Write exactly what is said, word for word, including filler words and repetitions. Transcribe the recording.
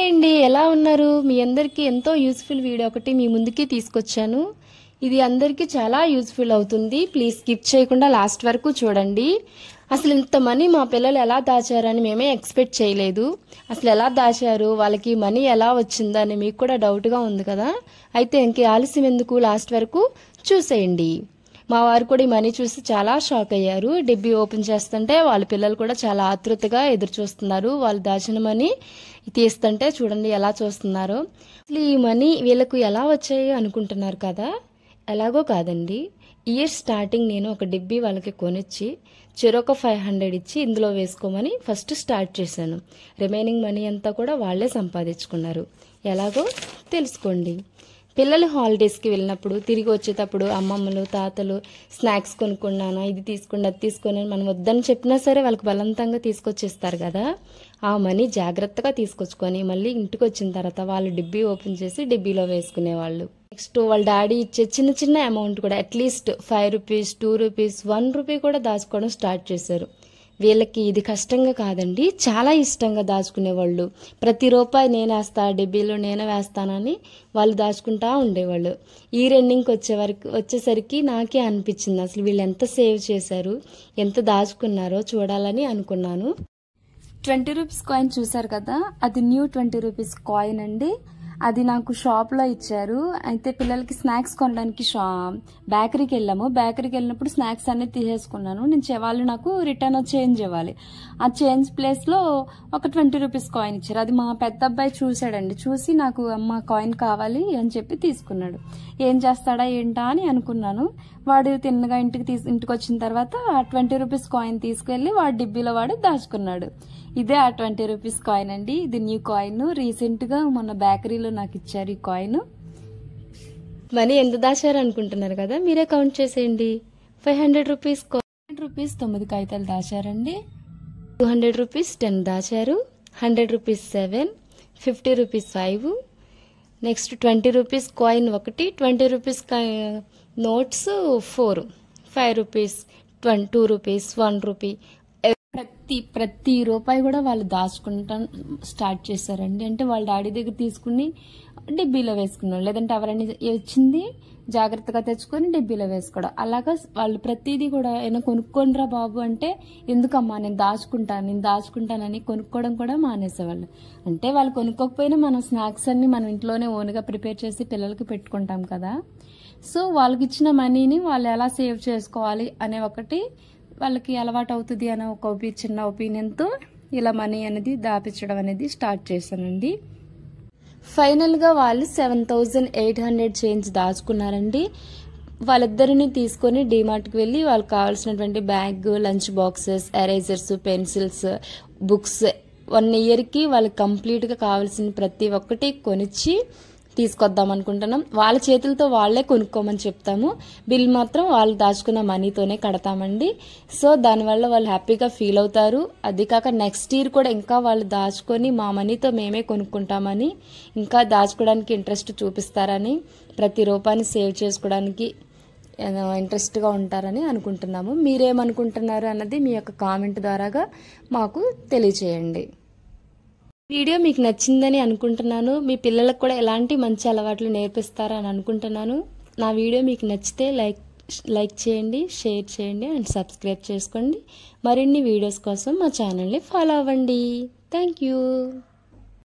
Hi అండి, ఎలా ఉన్నారు? మీ అందరికీ ఎంతో యూస్ఫుల్ వీడియో ఒకటి మీ ముందుకి తీసుకొచ్చాను. ఇది అందరికీ చాలా యూస్ఫుల్ అవుతుంది. ప్లీజ్ స్కిప్ చేయకుండా లాస్ట్ వరకు చూడండి. అసలు ఇంత మనీ మా పిల్లలు ఎలా దాచారని మేమే ఎక్స్పెక్ట్ చేయలేదు. అసలు ఎలా దాచారు, వాళ్ళకి మనీ ఎలా వచ్చిందని మీకు కూడా డౌట్గా ఉంది కదా. అయితే ఇంక ఆలస్యం ఎందుకు, లాస్ట్ వరకు చూసేయండి. మా వారు కూడా ఈ మనీ చూసి చాలా షాక్ అయ్యారు. డిబ్బీ ఓపెన్ చేస్తుంటే వాళ్ళ పిల్లలు కూడా చాలా ఆతృతగా ఎదురు చూస్తున్నారు. వాళ్ళు దాచిన మనీ తీస్తుంటే చూడండి ఎలా చూస్తున్నారో. అసలు ఈ మనీ వీళ్ళకు ఎలా వచ్చాయి అనుకుంటున్నారు కదా. ఎలాగో కాదండి, ఇయర్ స్టార్టింగ్ నేను ఒక డిబ్బీ వాళ్ళకి కొనిచ్చి చెరొక ఫైవ్ హండ్రెడ్ ఇచ్చి ఇందులో వేసుకోమని ఫస్ట్ స్టార్ట్ చేశాను. రిమైనింగ్ మనీ అంతా కూడా వాళ్ళే సంపాదించుకున్నారు. ఎలాగో తెలుసుకోండి. పిల్లలు హాలిడేస్కి వెళ్ళినప్పుడు తిరిగి వచ్చేటప్పుడు అమ్మమ్మలు తాతలు స్నాక్స్ కొనుక్కున్నాను, ఇది తీసుకోండి అది తీసుకొని మనం వద్దని చెప్పినా సరే వాళ్ళకి బలవంతంగా తీసుకొచ్చేస్తారు కదా. ఆ మనీ జాగ్రత్తగా తీసుకొచ్చుకొని మళ్ళీ ఇంటికి వచ్చిన తర్వాత వాళ్ళు డిబ్బీ ఓపెన్ చేసి డిబ్బీలో వేసుకునేవాళ్ళు. నెక్స్ట్ వాళ్ళ డాడీ ఇచ్చే చిన్న చిన్న అమౌంట్ కూడా at least five rupees two rupees one rupee కూడా దాచుకోవడం స్టార్ట్ చేశారు. వీళ్ళకి ఇది కష్టంగా కాదండి, చాలా ఇష్టంగా దాచుకునేవాళ్ళు. ప్రతి రూపాయి నేను వేస్తా, డెబ్బీలో నేను వేస్తానని వాళ్ళు దాచుకుంటా ఉండేవాళ్ళు. ఈ రెండింగ్కి వచ్చే వరకు వచ్చేసరికి నాకే అనిపించింది అసలు వీళ్ళు ఎంత సేవ్ చేశారు, ఎంత దాచుకున్నారో చూడాలని అనుకున్నాను. ట్వంటీ రూపీస్ కాయిన్ చూసారు కదా, అది న్యూ ట్వంటీ రూపీస్ కాయిన్ అండి. అది నాకు షాప్లో ఇచ్చారు. అయితే పిల్లలకి స్నాక్స్ కొనడానికి షా బేకరీకి వెళ్ళాము. బేకరీకి వెళ్ళినప్పుడు స్నాక్స్ అన్నీ తీసేసుకున్నాను. నేను వాళ్ళు నాకు రిటర్న్ చేంజ్ ఇవ్వాలి. ఆ చేంజ్ ప్లేస్లో ఒక ట్వంటీ రూపీస్ కాయిన్ ఇచ్చారు. అది మా పెద్ద అబ్బాయి చూశాడండి. చూసి నాకు అమ్మ కాయిన్ కావాలి అని చెప్పి తీసుకున్నాడు. ఏం చేస్తాడా ఏంటా అని అనుకున్నాను. వాడు తిన్నగా ఇంటికి తీసు ఇంటికి వచ్చిన తర్వాత ఆ ట్వంటీ రూపీస్ కాయిన్ తీసుకెళ్లి వాడు డిబ్బీలో వాడు దాచుకున్నాడు. ఇదే ఆ ట్వంటీ రూపీస్ కాయిన్ అండి. ఇది న్యూ కాయిన్. రీసెంట్ గా మొన్న బేకరీలో నాకు ఇచ్చారు ఈ కాయిన్. మనీ ఎంత దాచారు అనుకుంటున్నారు కదా, మీరే కౌంట్ చేసేయండి. Five hundred rupees hundred rupees తొమ్మిది కాగితాలు దాచారండి. టూ హండ్రెడ్ రూపీస్ టెన్ దాచారు. Hundred rupees seven, fifty rupees five, next twenty rupees coin ఒకటి, twenty rupees notes four, five rupees twenty two rupees one rupee, ప్రతి ప్రతి రూపాయి కూడా వాళ్ళు దాచుకుంటా స్టార్ట్ చేశారండి. అంటే వాళ్ళ డాడీ దగ్గర తీసుకుని డిబ్బీలో వేసుకున్నాడు, లేదంటే ఎవరైనా ఇచ్చింది జాగ్రత్తగా తెచ్చుకొని డిబ్బీలో వేసుకోవడం. అలాగా వాళ్ళు ప్రతిదీ కూడా ఏమైనా కొనుక్కోనరా బాబు అంటే, ఎందుకమ్మా నేను దాచుకుంటాను నేను దాచుకుంటానని కొనుక్కోవడం కూడా మానేసేవాళ్ళు. అంటే వాళ్ళు కొనుక్కోకపోయినా మనం స్నాక్స్ అన్ని మనం ఇంట్లోనే ఓన్గా ప్రిపేర్ చేసి పిల్లలకి పెట్టుకుంటాం కదా. సో వాళ్ళకి ఇచ్చిన మనీని వాళ్ళు ఎలా సేవ్ చేసుకోవాలి అనే ఒకటి వాళ్ళకి అలవాటు అవుతుంది అనే ఒక ఒపీ చిన్న ఒపీనియన్తో ఇలా మనీ అనేది దాపించడం అనేది స్టార్ట్ చేశానండి. ఫైనల్గా వాళ్ళు seven thousand eight hundred change దాచుకున్నారండి. వాళ్ళిద్దరిని తీసుకొని డీమార్ట్కి వెళ్ళి వాళ్ళకి కావాల్సినటువంటి bag, lunch boxes, erasers, pencils, books one ఇయర్కి వాళ్ళకి కంప్లీట్గా కావాల్సిన ప్రతి ఒక్కటి కొనిచ్చి తీసుకొద్దాం అనుకుంటున్నాం. వాళ్ళ చేతులతో వాళ్లే కొనుక్కోమని చెప్తాము. బిల్ మాత్రం వాళ్ళు దాచుకున్న మనీతోనే కడతామండి. సో దానివల్ల వాళ్ళు హ్యాపీగా ఫీల్ అవుతారు. అది కాక నెక్స్ట్ ఇయర్ కూడా ఇంకా వాళ్ళు దాచుకొని మా మనీతో మేమే కొనుక్కుంటామని, ఇంకా దాచుకోవడానికి ఇంట్రెస్ట్ చూపిస్తారని, ప్రతి రూపాయిని సేవ్ చేసుకోవడానికి ఇంట్రెస్ట్గా ఉంటారని అనుకుంటున్నాము. మీరేమనుకుంటున్నారు అన్నది మీ యొక్క కామెంట్ ద్వారాగా మాకు తెలియచేయండి. వీడియో మీకు నచ్చిందని అనుకుంటున్నాను. మీ పిల్లలకు కూడా ఎలాంటి మంచి అలవాట్లు నేర్పిస్తారని అనుకుంటున్నాను. నా వీడియో మీకు నచ్చితే లైక్ లైక్ చేయండి, షేర్ చేయండి అండ్ సబ్స్క్రైబ్ చేసుకోండి. మరిన్ని వీడియోస్ కోసం మా ఛానల్ని ఫాలో అవ్వండి. Thank you.